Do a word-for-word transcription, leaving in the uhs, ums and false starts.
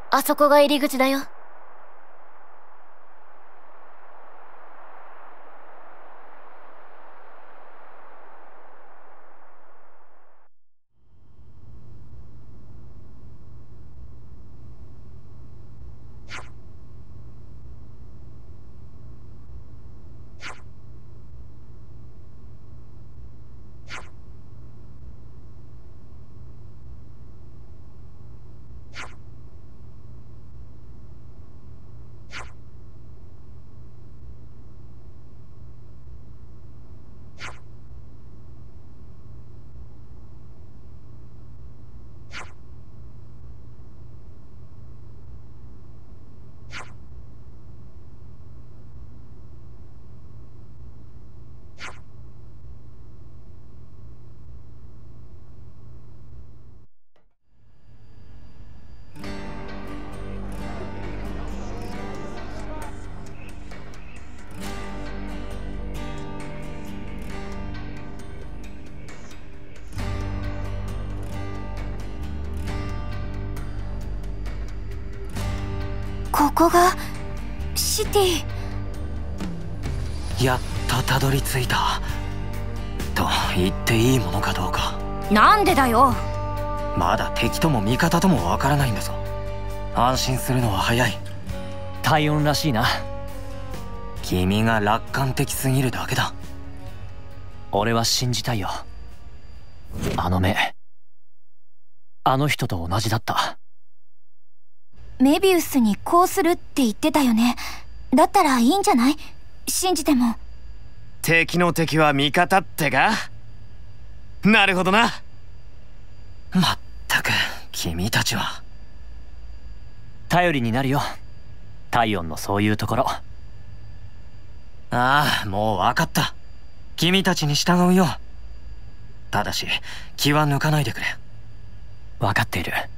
あそこが入り口だよ。 ここがシティ。 やっとたどり着いたと言っていいものかどうか。 なんでだよ。 まだ敵とも味方ともわからないんだぞ。安心するのは早い。 体温らしいな。 君が楽観的すぎるだけだ。 俺は信じたいよ。あの目、あの人と同じだった。 メビウスにこうするって言ってたよね。だったらいいんじゃない？信じても。 敵の敵は味方ってか？なるほどな。 まったく君たちは。 頼りになるよ、体温のそういうところ。 ああ、もう分かった。君たちに従うよ。ただし気は抜かないでくれ。 分かっている。